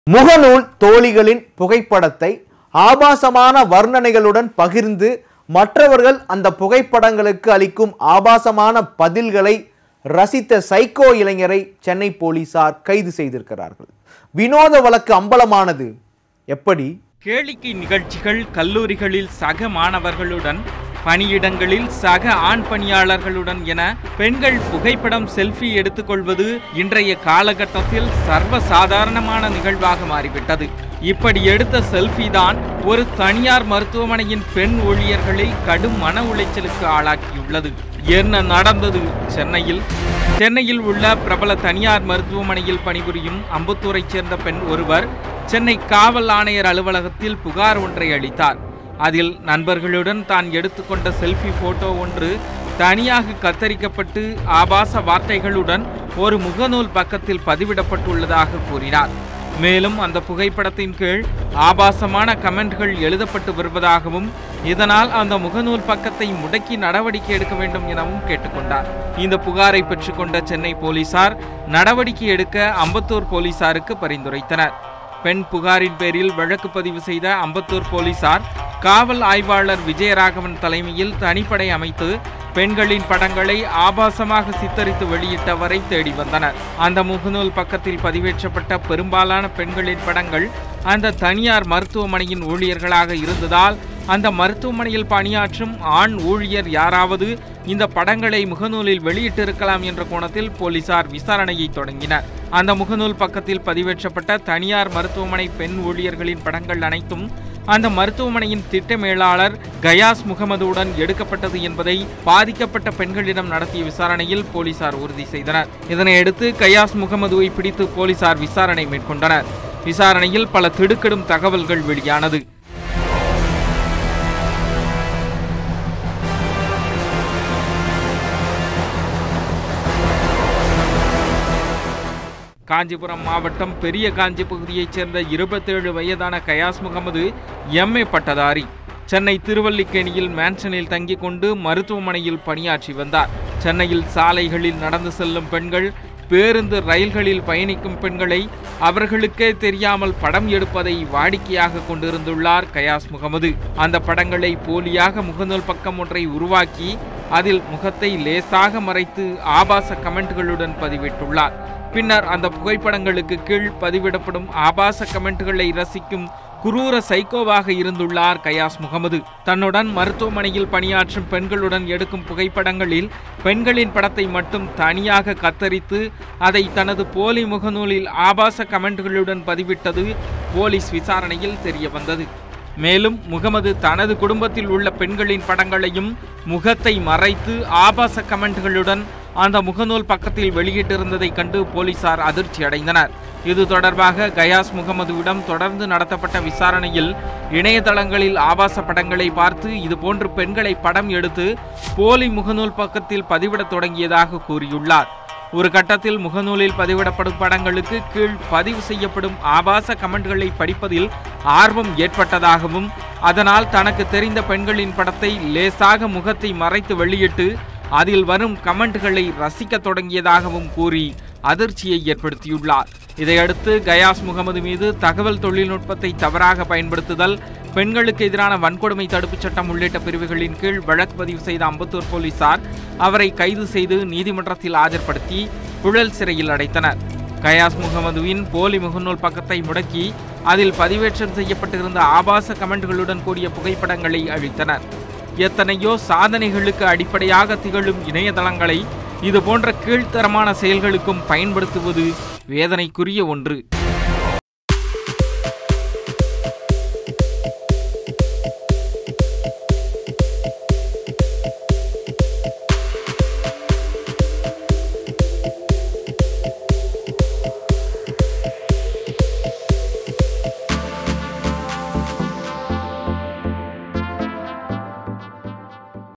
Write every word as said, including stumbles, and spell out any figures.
முகநூல் தோழிகளின் புகைப்படத்தை ஆபாசமான வர்ணனைகளுடன் பகிர்ந்து மற்றவர்கள் அந்த புகைப்படங்களுக்கு அளிக்கும் ஆபாசமான பதில்களை ரசித்த சைக்கோ இளைஞரை சென்னை போலீசார் கைது செய்திருக்கிறார்கள். வினோத வழக்கு அம்பலமானது எப்படி? கேளிக்கை நிகழ்ச்சிகள், கல்லூரிகளில் சக மாணவர்களுடன், பணியிடங்களில் சக ஆண் பணியாளர்களுடன் என பெண்கள் புகைப்படம் செல்ஃபி எடுத்துக்கொள்வது இன்றைய காலகட்டத்தில் சர்வசாதாரணமான நிகழ்வாக மாறிவிட்டது. இப்படி எடுத்த செல்ஃபி தான் ஒரு தனியார் மருத்துவமனையின் பெண் ஊழியர்களை கடும் மன உளைச்சலுக்கு ஆளாக்கியுள்ளது. என்ன நடந்தது? சென்னையில் சென்னையில் உள்ள பிரபல தனியார் மருத்துவமனையில் பணிபுரியும் அம்பத்தூரைச் சேர்ந்த பெண் ஒருவர் சென்னை காவல் ஆணையர் அலுவலகத்தில் புகார் ஒன்றை அளித்தார். அதில் நண்பர்களுடன் தான் எடுத்துக்கொண்ட செல்ஃபி போட்டோ ஒன்று தனியாக கத்தரிக்கப்பட்டு ஆபாச வார்த்தைகளுடன் ஒரு முகநூல் பக்கத்தில் பதிவிடப்பட்டுள்ளதாக கூறினார். மேலும் அந்த புகைப்படத்தின் கீழ் ஆபாசமான கமெண்ட்கள் எழுதப்பட்டு வருவதாகவும் இதனால் அந்த முகநூல் பக்கத்தை முடக்கி நடவடிக்கை எடுக்க வேண்டும் எனவும் கேட்டுக்கொண்டார். இந்த புகாரை பெற்றுக்கொண்ட சென்னை போலீசார் நடவடிக்கை எடுக்க அம்பத்தூர் போலீசாருக்கு பரிந்துரைத்தனர். பெண் புகாரின் பேரில் வழக்கு பதிவு செய்த அம்பத்தூர் போலீசார் காவல் ஆய்வாளர் விஜயராகவன் தலைமையில் தனிப்படை அமைத்து பெண்களின் படங்களை ஆபாசமாக சித்தரித்து வெளியிட்டவரை தேடி வந்தனர். அந்த முகநூல் பக்கத்தில் பதிவேற்றப்பட்ட பெரும்பாலான பெண்களின் படங்கள் அந்த தனியார் மருத்துவமனையின் ஊழியர்களாக இருந்ததால் அந்த மருத்துவமனையில் பணியாற்றும் ஆண் ஊழியர் யாராவது இந்த படங்களை முகநூலில் வெளியிட்டிருக்கலாம் என்ற கோணத்தில் போலீசார் விசாரணையை தொடங்கினர். அந்த முகநூல் பக்கத்தில் பதிவேற்றப்பட்ட தனியார் மருத்துவமனை பெண் ஊழியர்களின் படங்கள் அனைத்தும் அந்த மருத்துவமனையின் திட்ட மேலாளர் கயாஸ் முகமதுவுடன் எடுக்கப்பட்டது என்பதை பாதிக்கப்பட்ட பெண்களிடம் நடத்திய விசாரணையில் போலீசார் உறுதி செய்தனர். இதனையடுத்து கயாஸ் முகமதுவை பிடித்து போலீசார் விசாரணை மேற்கொண்டனர். விசாரணையில் பல திடுக்கிடும் தகவல்கள் வெளியானது. காஞ்சிபுரம் மாவட்டம் பெரிய காஞ்சி பகுதியைச் சேர்ந்த இருபத்தேழு வயதான கயாஸ் முகமது எம்ஏ பட்டதாரி. சென்னை திருவல்லிக்கேணியில் மேன்ஷனில் தங்கிக் கொண்டு மருத்துவமனையில் பணியாற்றி வந்தார். சென்னையில் சாலைகளில் நடந்து செல்லும் பெண்கள், பேருந்து ரயில்களில் பயணிக்கும் பெண்களை அவர்களுக்கே தெரியாமல் படம் எடுப்பதை வாடிக்கையாக கொண்டிருந்துள்ளார் கயாஸ் முகமது. அந்த படங்களை போலியாக முகநூல் பக்கம் ஒன்றை உருவாக்கி அதில் முகத்தை லேசாக மறைத்து ஆபாச கமெண்ட்களுடன் பதிவிட்டுள்ளார். பின்னர் அந்த புகைப்படங்களுக்கு கீழ் பதிவிடப்படும் ஆபாச கமெண்ட்களை ரசிக்கும் குரூர சைக்கோவாக இருந்துள்ளார் கயாஸ் முகமது. தன்னுடன் மருத்துவமனையில் பணியாற்றும் பெண்களுடன் எடுக்கும் புகைப்படங்களில் பெண்களின் படத்தை மட்டும் தனியாக கத்தரித்து அதை தனது போலி முகநூலில் ஆபாச கமெண்ட்களுடன் பதிவிட்டது போலீஸ் விசாரணையில் தெரிய வந்தது. மேலும் முகமது தனது குடும்பத்தில் உள்ள பெண்களின் படங்களையும் முகத்தை மறைத்து ஆபாச கமெண்ட்களுடன் அந்த முகநூல் பக்கத்தில் வெளியிட்டிருந்ததை கண்டு போலீசார் அதிர்ச்சி அடைந்தனர். இது தொடர்பாக கயாஸ் முகமதுவிடம் தொடர்ந்து நடத்தப்பட்ட விசாரணையில் இணையதளங்களில் ஆபாச படங்களை பார்த்து இதுபோன்று பெண்களை படம் எடுத்து போலி முகநூல் பக்கத்தில் பதிவிடத் தொடங்கியதாக கூறியுள்ளார். ஒரு கட்டத்தில் முகநூலில் பதிவிடப்படும் படங்களுக்கு கீழ் பதிவு செய்யப்படும் ஆபாச கமெண்ட்களை படிப்பதில் ஆர்வம் ஏற்பட்டதாகவும் அதனால் தனக்கு தெரிந்த பெண்களின் படத்தை லேசாக முகத்தை மறைத்து வெளியிட்டு அதில் வரும் கமெண்ட்களை ரசிக்க தொடங்கியதாகவும் கூறி அதிர்ச்சியை ஏற்படுத்தியுள்ளார். இதையடுத்து கயாஸ் முகமது மீது தகவல் தொழில்நுட்பத்தை தவறாக பயன்படுத்துதல், பெண்களுக்கு எதிரான வன்கொடுமை தடுப்புச் சட்டம் உள்ளிட்ட பிரிவுகளின் கீழ் வழக்கு பதிவு செய்த அம்பத்தூர் போலீசார் அவரை கைது செய்து நீதிமன்றத்தில் ஆஜர்படுத்தி புழல் சிறையில் அடைத்தனர். கயாஸ் முகமதுவின் போலி முகநூல் பக்கத்தை முடக்கி அதில் பதிவேற்றம் செய்யப்பட்டிருந்த ஆபாச கமெண்ட்களுடன் கூடிய புகைப்படங்களை அழித்தனர். எத்தனையோ சாதனைகளுக்கு அடிப்படையாக திகழும் இணையதளங்களை இது போன்ற கீழ்த்தரமான செயல்களுக்கும் பயன்படுத்துவது வேதனைக்குரிய ஒன்று.